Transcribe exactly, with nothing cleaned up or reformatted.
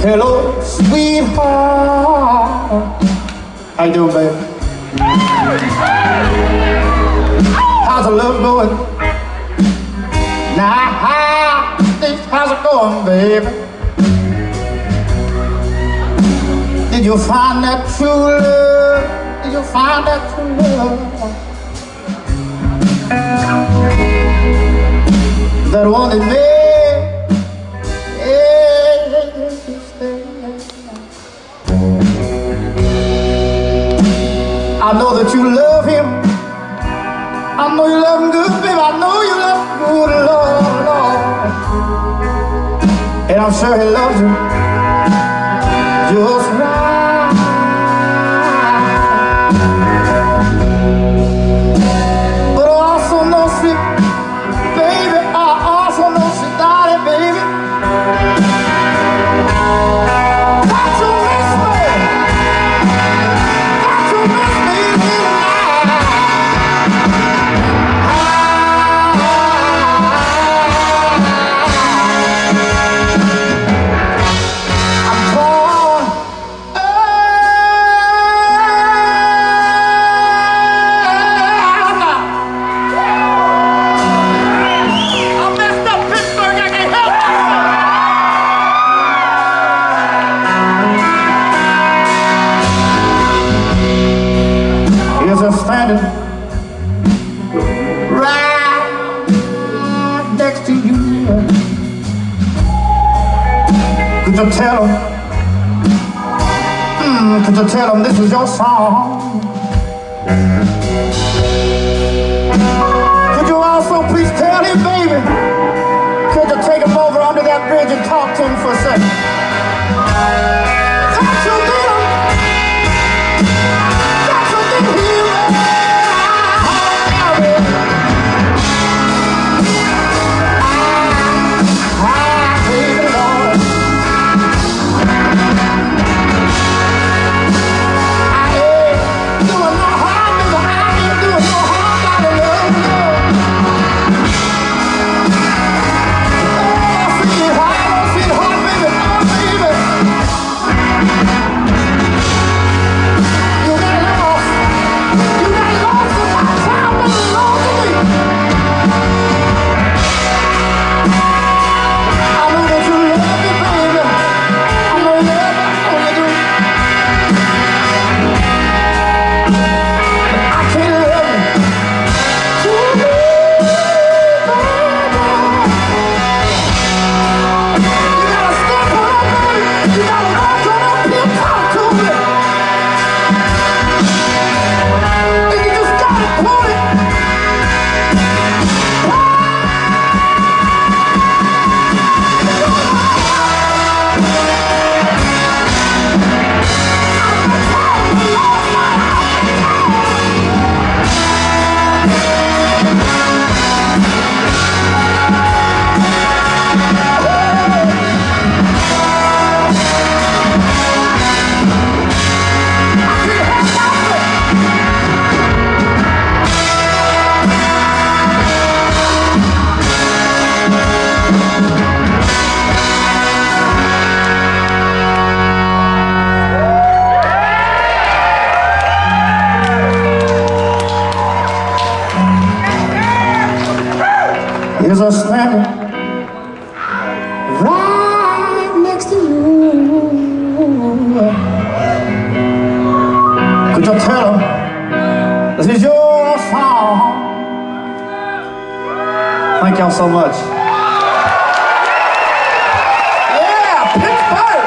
Hello, sweetheart. How you doing, baby? How's the love going? Now, how, how's it going, baby? Did you find that true love? Did you find that true love? That one that made I know that you love him. I know you love him good, baby. I know you love him good, Lord, Lord. And I'm sure he loves you just right. But I also know, sweet baby, I also know, sweet darling, baby, that you miss me. That you miss me. Standing right next to you. Could you tell him? Mm, could you tell him this is your song? Could you also please tell him, baby? Could you take him over under that bridge and talk to him for a second? That's your deal. That's your deal. Here's us standing right next to you. Could you tell him this is your song? Thank y'all so much. Yeah, Pittsburgh.